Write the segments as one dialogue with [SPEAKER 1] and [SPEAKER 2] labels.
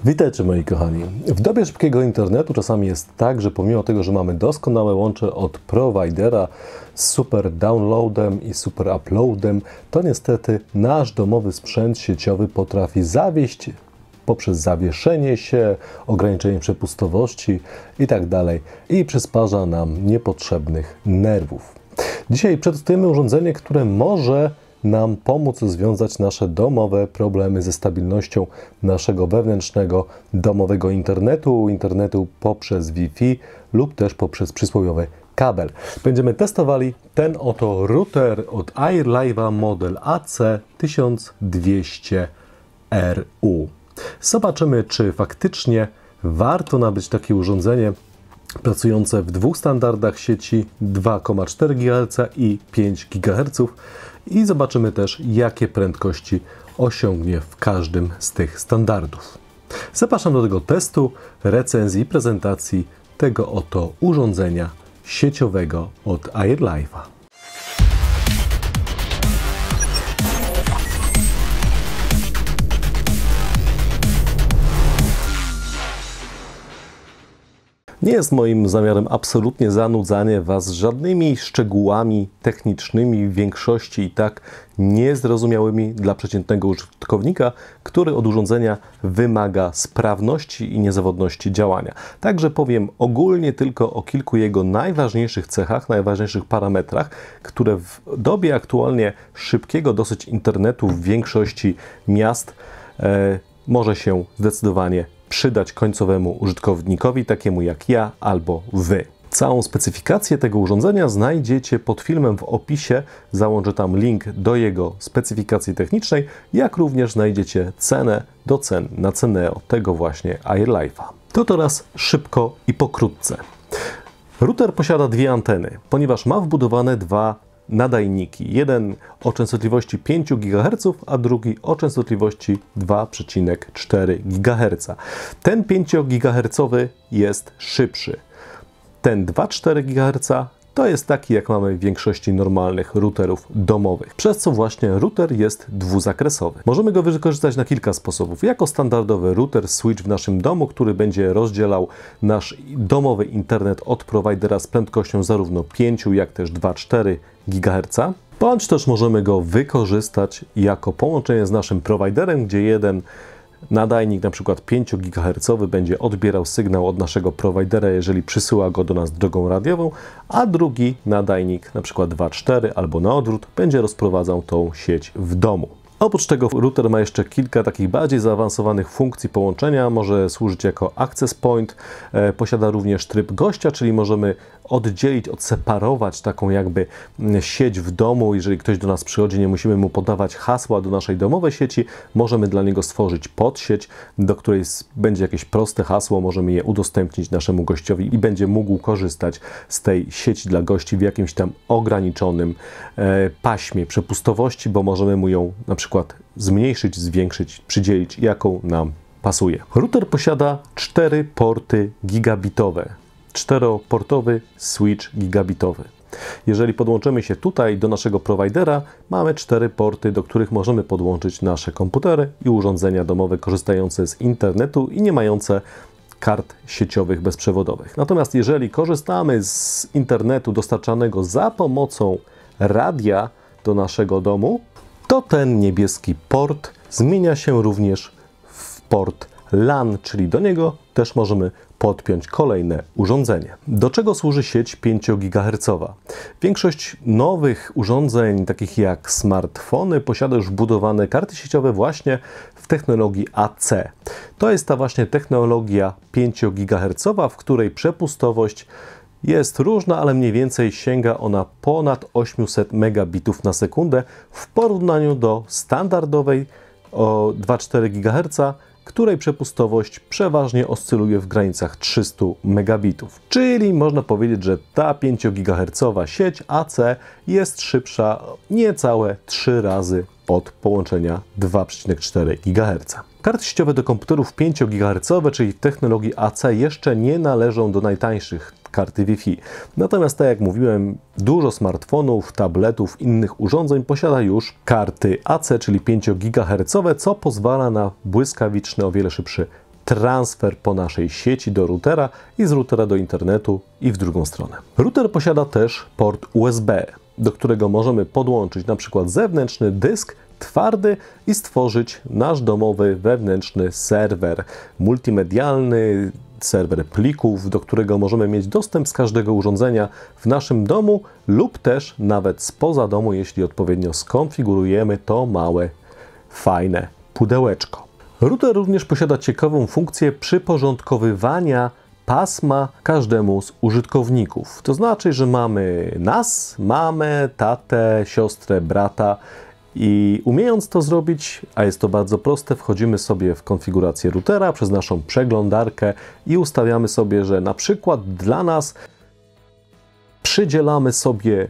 [SPEAKER 1] Witajcie moi kochani. W dobie szybkiego internetu czasami jest tak, że pomimo tego, że mamy doskonałe łącze od prowajdera z super downloadem i super uploadem, to niestety nasz domowy sprzęt sieciowy potrafi zawieść poprzez zawieszenie się, ograniczenie przepustowości itd. i przysparza nam niepotrzebnych nerwów. Dzisiaj przedstawiamy urządzenie, które może nam pomóc rozwiązać nasze domowe problemy ze stabilnością naszego wewnętrznego domowego internetu poprzez Wi-Fi lub też poprzez przysłowiowy kabel. Będziemy testowali ten oto router od Airlive'a model AC1200RU. Zobaczymy, czy faktycznie warto nabyć takie urządzenie pracujące w dwóch standardach sieci 2,4 GHz i 5 GHz i zobaczymy też, jakie prędkości osiągnie w każdym z tych standardów. Zapraszam do tego testu, recenzji i prezentacji tego oto urządzenia sieciowego od Airlive'a. Nie jest moim zamiarem absolutnie zanudzanie Was żadnymi szczegółami technicznymi, w większości i tak niezrozumiałymi dla przeciętnego użytkownika, który od urządzenia wymaga sprawności i niezawodności działania. Także powiem ogólnie tylko o kilku jego najważniejszych cechach, najważniejszych parametrach, które w dobie aktualnie szybkiego dosyć internetu w większości miast może się zdecydowanie przydać końcowemu użytkownikowi, takiemu jak ja albo Wy. Całą specyfikację tego urządzenia znajdziecie pod filmem w opisie. Załączę tam link do jego specyfikacji technicznej, jak również znajdziecie cenę do cen na Ceneo tego właśnie Airlive'a. To teraz szybko i pokrótce. Router posiada dwie anteny, ponieważ ma wbudowane dwa nadajniki. Jeden o częstotliwości 5 GHz, a drugi o częstotliwości 2,4 GHz. Ten 5 GHz jest szybszy. Ten 2,4 GHz to jest taki, jak mamy w większości normalnych routerów domowych, przez co właśnie router jest dwuzakresowy. Możemy go wykorzystać na kilka sposobów. Jako standardowy router switch w naszym domu, który będzie rozdzielał nasz domowy internet od prowajdera z prędkością zarówno 5 jak też 2,4 GHz. Bądź też możemy go wykorzystać jako połączenie z naszym prowajderem, gdzie jeden nadajnik, na przykład 5 GHz, będzie odbierał sygnał od naszego prowajdera, jeżeli przysyła go do nas drogą radiową, a drugi nadajnik, na przykład 2,4 albo na odwrót, będzie rozprowadzał tą sieć w domu. Oprócz tego router ma jeszcze kilka takich bardziej zaawansowanych funkcji połączenia. Może służyć jako access point, posiada również tryb gościa, czyli możemy oddzielić, odseparować taką jakby sieć w domu. Jeżeli ktoś do nas przychodzi, nie musimy mu podawać hasła do naszej domowej sieci. Możemy dla niego stworzyć podsieć, do której będzie jakieś proste hasło. Możemy je udostępnić naszemu gościowi i będzie mógł korzystać z tej sieci dla gości w jakimś tam ograniczonym paśmie przepustowości, bo możemy mu ją na przykład zmniejszyć, zwiększyć, przydzielić, jaką nam pasuje. Router posiada 4 porty gigabitowe. 4-portowy switch gigabitowy. Jeżeli podłączymy się tutaj do naszego prowajdera, mamy 4 porty, do których możemy podłączyć nasze komputery i urządzenia domowe korzystające z internetu i nie mające kart sieciowych bezprzewodowych. Natomiast jeżeli korzystamy z internetu dostarczanego za pomocą radia do naszego domu, to ten niebieski port zmienia się również w port LAN, czyli do niego też możemy podpiąć kolejne urządzenie. Do czego służy sieć 5 GHz? Większość nowych urządzeń, takich jak smartfony, posiada już wbudowane karty sieciowe właśnie w technologii AC. To jest ta właśnie technologia 5 GHz, w której przepustowość jest różna, ale mniej więcej sięga ona ponad 800 megabitów na sekundę w porównaniu do standardowej o 2,4 GHz, której przepustowość przeważnie oscyluje w granicach 300 megabitów. Czyli można powiedzieć, że ta 5 GHz sieć AC jest szybsza niecałe 3 razy od połączenia 2,4 GHz. Karty sieciowe do komputerów 5 GHz, czyli w technologii AC, jeszcze nie należą do najtańszych karty Wi-Fi. Natomiast, tak jak mówiłem, dużo smartfonów, tabletów, innych urządzeń posiada już karty AC, czyli 5 GHz, co pozwala na błyskawiczny, o wiele szybszy transfer po naszej sieci do routera i z routera do internetu i w drugą stronę. Router posiada też port USB, do którego możemy podłączyć na przykład zewnętrzny dysk twardy i stworzyć nasz domowy, wewnętrzny serwer multimedialny, serwer plików, do którego możemy mieć dostęp z każdego urządzenia w naszym domu lub też nawet spoza domu, jeśli odpowiednio skonfigurujemy to małe, fajne pudełeczko. Router również posiada ciekawą funkcję przyporządkowywania pasma każdemu z użytkowników. To znaczy, że mamy nas, mamę, tatę, siostrę, brata i umiejąc to zrobić, a jest to bardzo proste, wchodzimy sobie w konfigurację routera przez naszą przeglądarkę i ustawiamy sobie, że na przykład dla nas przydzielamy sobie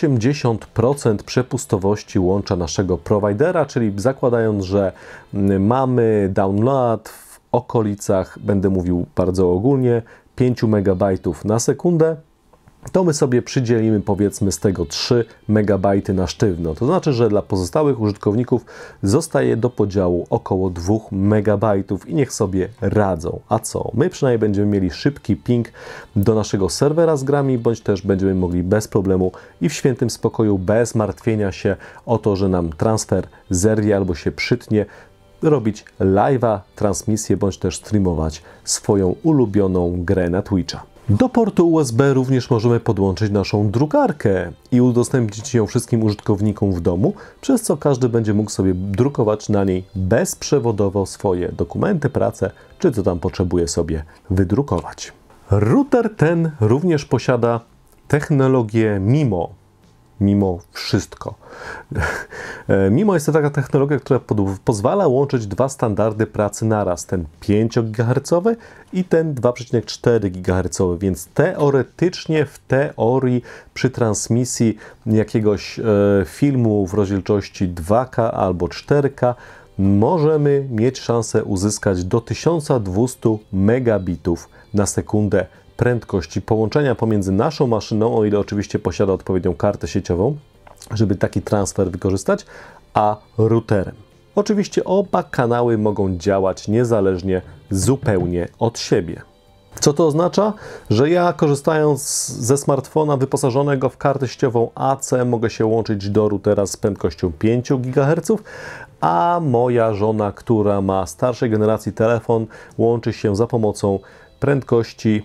[SPEAKER 1] 80% przepustowości łącza naszego prowajdera, czyli zakładając, że mamy download w okolicach, będę mówił bardzo ogólnie, 5 MB na sekundę, to my sobie przydzielimy powiedzmy z tego 3 MB na sztywno. To znaczy, że dla pozostałych użytkowników zostaje do podziału około 2 MB i niech sobie radzą. A co? My przynajmniej będziemy mieli szybki ping do naszego serwera z grami, bądź też będziemy mogli bez problemu i w świętym spokoju, bez martwienia się o to, że nam transfer zerwie albo się przytnie, robić live'a, transmisję, bądź też streamować swoją ulubioną grę na Twitcha. Do portu USB również możemy podłączyć naszą drukarkę i udostępnić ją wszystkim użytkownikom w domu, przez co każdy będzie mógł sobie drukować na niej bezprzewodowo swoje dokumenty, pracę, czy co tam potrzebuje sobie wydrukować. Router ten również posiada technologię MIMO. Mimo wszystko. MIMO jest to taka technologia, która pozwala łączyć dwa standardy pracy naraz, ten 5 GHz i ten 2,4 GHz, więc teoretycznie, w teorii przy transmisji jakiegoś filmu w rozdzielczości 2K albo 4K możemy mieć szansę uzyskać do 1200 megabitów na sekundę prędkości połączenia pomiędzy naszą maszyną, o ile oczywiście posiada odpowiednią kartę sieciową, żeby taki transfer wykorzystać, a routerem. Oczywiście oba kanały mogą działać niezależnie zupełnie od siebie. Co to oznacza? Że ja, korzystając ze smartfona wyposażonego w kartę sieciową AC, mogę się łączyć do routera z prędkością 5 GHz, a moja żona, która ma starszej generacji telefon, łączy się za pomocą prędkości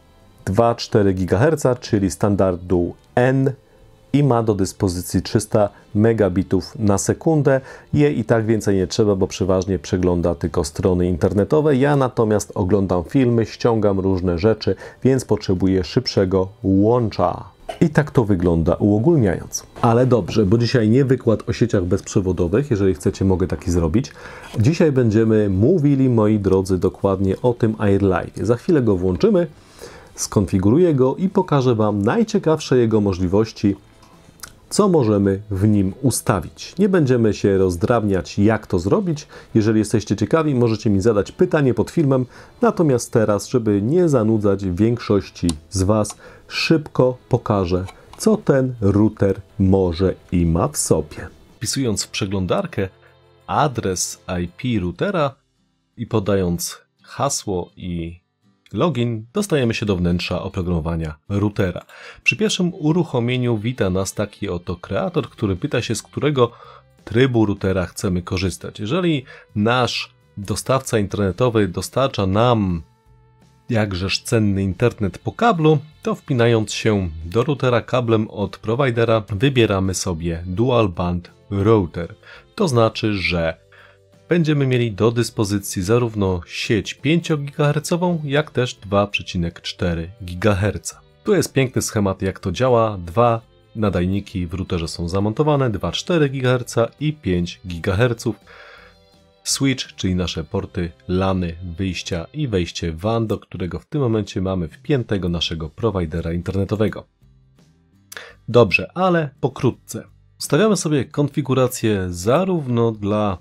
[SPEAKER 1] 2,4 GHz, czyli standardu N i ma do dyspozycji 300 megabitów na sekundę. Jej i tak więcej nie trzeba, bo przeważnie przegląda tylko strony internetowe. Ja natomiast oglądam filmy, ściągam różne rzeczy, więc potrzebuję szybszego łącza. I tak to wygląda uogólniając. Ale dobrze, bo dzisiaj nie wykład o sieciach bezprzewodowych, jeżeli chcecie, mogę taki zrobić. Dzisiaj będziemy mówili, moi drodzy, dokładnie o tym AirLive. Za chwilę go włączymy, skonfiguruję go i pokażę Wam najciekawsze jego możliwości, co możemy w nim ustawić. Nie będziemy się rozdrabniać, jak to zrobić. Jeżeli jesteście ciekawi, możecie mi zadać pytanie pod filmem. Natomiast teraz, żeby nie zanudzać większości z Was, szybko pokażę, co ten router może i ma w sobie. Wpisując w przeglądarkę adres IP routera i podając hasło i login, dostajemy się do wnętrza oprogramowania routera. Przy pierwszym uruchomieniu wita nas taki oto kreator, który pyta się, z którego trybu routera chcemy korzystać. Jeżeli nasz dostawca internetowy dostarcza nam jakżeż cenny internet po kablu, to wpinając się do routera kablem od prowajdera wybieramy sobie Dual Band Router. To znaczy, że będziemy mieli do dyspozycji zarówno sieć 5 GHz, jak też 2,4 GHz. Tu jest piękny schemat, jak to działa. Dwa nadajniki w routerze są zamontowane, 2,4 GHz i 5 GHz. Switch, czyli nasze porty LANy, wyjścia i wejście WAN, do którego w tym momencie mamy wpiętego naszego prowajdera internetowego. Dobrze, ale pokrótce. Ustawiamy sobie konfigurację zarówno dla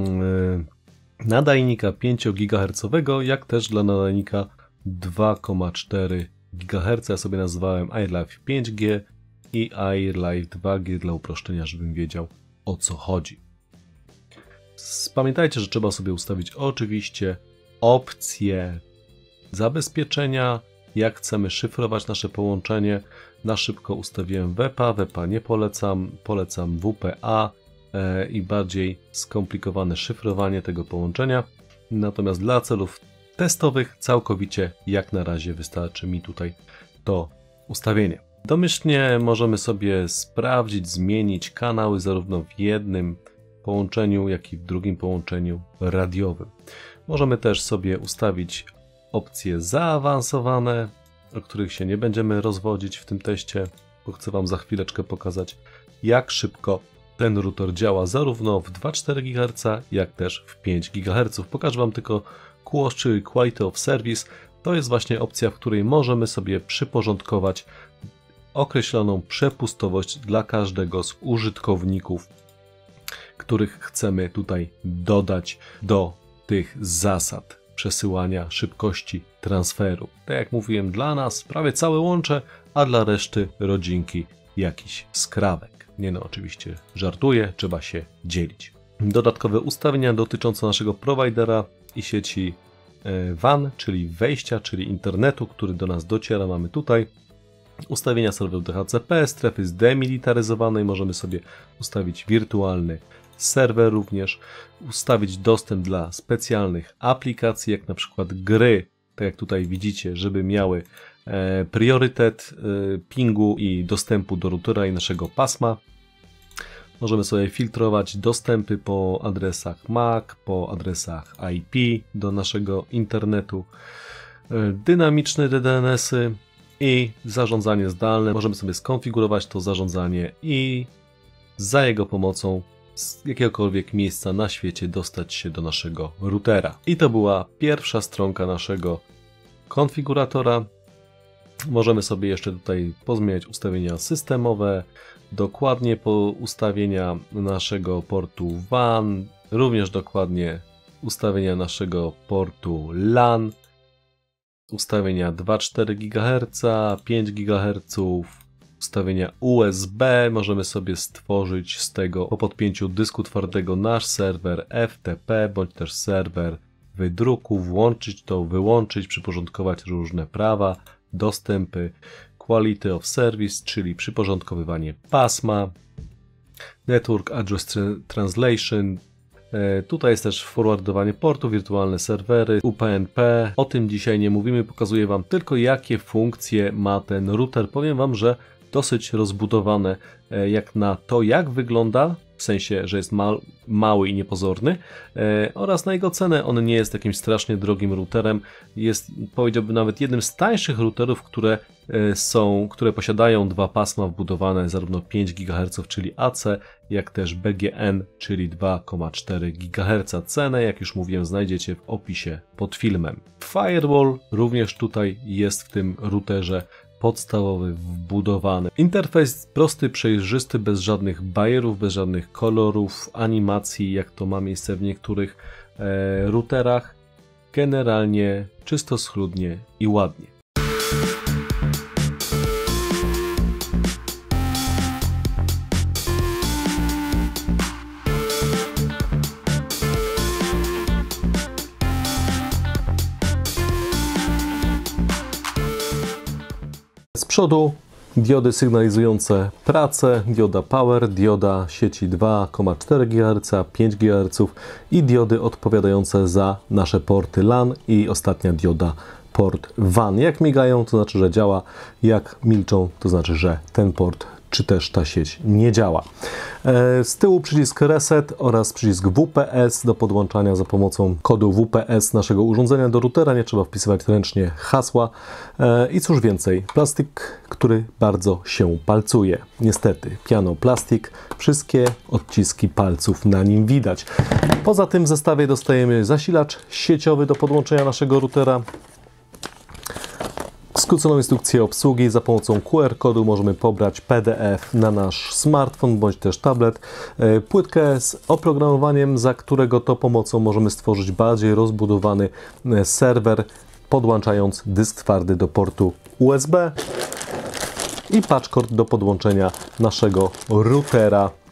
[SPEAKER 1] nadajnika 5 GHz, jak też dla nadajnika 2,4 GHz. Ja sobie nazwałem AirLive 5G i AirLive 2G dla uproszczenia, żebym wiedział, o co chodzi. Pamiętajcie, że trzeba sobie ustawić oczywiście opcje zabezpieczenia, jak chcemy szyfrować nasze połączenie. Na szybko ustawiłem WEPA, WEPA nie polecam, polecam WPA i bardziej skomplikowane szyfrowanie tego połączenia. Natomiast dla celów testowych całkowicie jak na razie wystarczy mi tutaj to ustawienie. Domyślnie możemy sobie sprawdzić, zmienić kanały zarówno w jednym połączeniu, jak i w drugim połączeniu radiowym. Możemy też sobie ustawić opcje zaawansowane, o których się nie będziemy rozwodzić w tym teście, bo chcę Wam za chwileczkę pokazać, jak szybko ten router działa zarówno w 2,4 GHz, jak też w 5 GHz. Pokażę Wam tylko QoS, czyli Quality of Service. To jest właśnie opcja, w której możemy sobie przyporządkować określoną przepustowość dla każdego z użytkowników, których chcemy tutaj dodać do tych zasad przesyłania, szybkości transferu. Tak jak mówiłem, dla nas prawie całe łącze, a dla reszty rodzinki jakiś skrawek. Nie no, oczywiście żartuję, trzeba się dzielić. Dodatkowe ustawienia dotyczące naszego prowajdera i sieci WAN, czyli wejścia, czyli internetu, który do nas dociera, mamy tutaj. Ustawienia serwerów DHCP, strefy zdemilitaryzowanej, możemy sobie ustawić wirtualny serwer również, ustawić dostęp dla specjalnych aplikacji, jak na przykład gry, tak jak tutaj widzicie, żeby miały priorytet pingu i dostępu do routera i naszego pasma. Możemy sobie filtrować dostępy po adresach MAC, po adresach IP do naszego internetu, dynamiczne DNS-y i zarządzanie zdalne. Możemy sobie skonfigurować to zarządzanie i za jego pomocą z jakiegokolwiek miejsca na świecie dostać się do naszego routera. I to była pierwsza stronka naszego konfiguratora. Możemy sobie jeszcze tutaj pozmieniać ustawienia systemowe, dokładnie po ustawienia naszego portu WAN, również dokładnie ustawienia naszego portu LAN, ustawienia 2,4 GHz, 5 GHz, ustawienia USB. Możemy sobie stworzyć z tego po podpięciu dysku twardego nasz serwer FTP, bądź też serwer wydruku, włączyć to, wyłączyć, przyporządkować różne prawa, dostępy, Quality of Service, czyli przyporządkowywanie pasma, Network Address Translation. Tutaj jest też forwardowanie portu, wirtualne serwery, UPnP. O tym dzisiaj nie mówimy, pokazuję Wam tylko jakie funkcje ma ten router. Powiem Wam, że dosyć rozbudowane jak na to, jak wygląda, w sensie, że jest mały i niepozorny, oraz na jego cenę. On nie jest jakimś strasznie drogim routerem, jest, powiedziałbym, nawet jednym z tańszych routerów, które posiadają dwa pasma wbudowane, zarówno 5 GHz, czyli AC, jak też BGN, czyli 2,4 GHz. Cenę, jak już mówiłem, znajdziecie w opisie pod filmem. Firewall również tutaj jest w tym routerze podstawowy, wbudowany. Interfejs prosty, przejrzysty, bez żadnych bajerów, bez żadnych kolorów, animacji, jak to ma miejsce w niektórych routerach. Generalnie czysto, schludnie i ładnie. Z przodu diody sygnalizujące pracę, dioda Power, dioda sieci 2,4 GHz, 5 GHz i diody odpowiadające za nasze porty LAN i ostatnia dioda port WAN. Jak migają, to znaczy, że działa, jak milczą, to znaczy, że ten port czy też ta sieć nie działa. Z tyłu przycisk Reset oraz przycisk WPS do podłączania za pomocą kodu WPS naszego urządzenia do routera. Nie trzeba wpisywać ręcznie hasła. I cóż więcej, plastik, który bardzo się palcuje. Niestety, piano plastik, wszystkie odciski palców na nim widać. Poza tym w zestawie dostajemy zasilacz sieciowy do podłączenia naszego routera. Skróconą instrukcję obsługi. Za pomocą QR kodu możemy pobrać PDF na nasz smartfon bądź też tablet. Płytkę z oprogramowaniem, za którego to pomocą możemy stworzyć bardziej rozbudowany serwer, podłączając dysk twardy do portu USB i patchcord do podłączenia naszego routera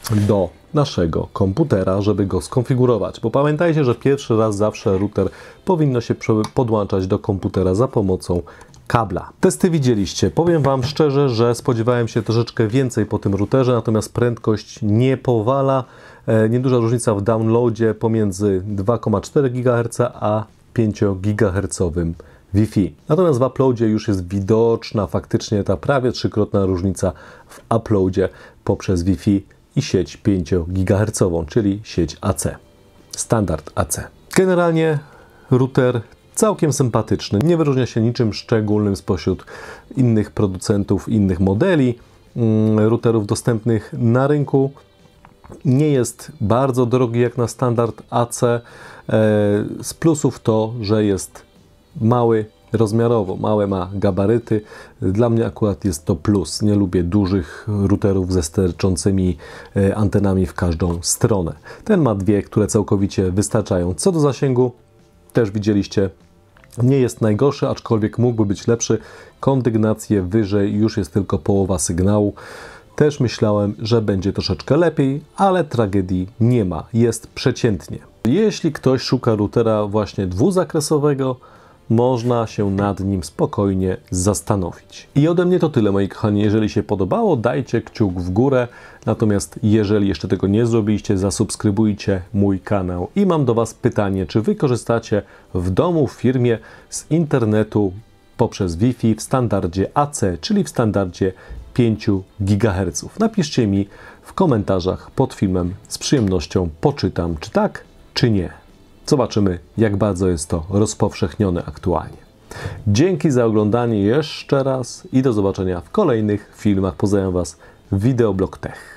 [SPEAKER 1] do naszego komputera, żeby go skonfigurować. Bo pamiętajcie, że pierwszy raz zawsze router powinno się podłączać do komputera za pomocą kabla. Testy widzieliście. Powiem Wam szczerze, że spodziewałem się troszeczkę więcej po tym routerze, natomiast prędkość nie powala. Nieduża różnica w downloadzie pomiędzy 2,4 GHz a 5 GHz Wi-Fi. Natomiast w uploadzie już jest widoczna faktycznie ta prawie trzykrotna różnica w uploadzie poprzez Wi-Fi i sieć 5 GHz, czyli sieć AC. Standard AC. Generalnie router całkiem sympatyczny. Nie wyróżnia się niczym szczególnym spośród innych producentów, innych modeli routerów dostępnych na rynku. Nie jest bardzo drogi jak na standard AC. Z plusów to, że jest mały rozmiarowo, małe ma gabaryty. Dla mnie akurat jest to plus. Nie lubię dużych routerów ze sterczącymi antenami w każdą stronę. Ten ma dwie, które całkowicie wystarczają. Co do zasięgu, też widzieliście, nie jest najgorszy, aczkolwiek mógłby być lepszy. Kondygnację wyżej już jest tylko połowa sygnału. Też myślałem, że będzie troszeczkę lepiej, ale tragedii nie ma. Jest przeciętnie. Jeśli ktoś szuka routera właśnie dwuzakresowego, można się nad nim spokojnie zastanowić. I ode mnie to tyle, moi kochani. Jeżeli się podobało, dajcie kciuk w górę. Natomiast jeżeli jeszcze tego nie zrobiliście, zasubskrybujcie mój kanał. I mam do Was pytanie, czy Wy korzystacie w domu, w firmie z internetu poprzez Wi-Fi w standardzie AC, czyli w standardzie 5 GHz. Napiszcie mi w komentarzach pod filmem. Z przyjemnością poczytam, czy tak, czy nie. Zobaczymy, jak bardzo jest to rozpowszechnione aktualnie. Dzięki za oglądanie jeszcze raz i do zobaczenia w kolejnych filmach. Pozdrawiam Was, Videoblog Tech.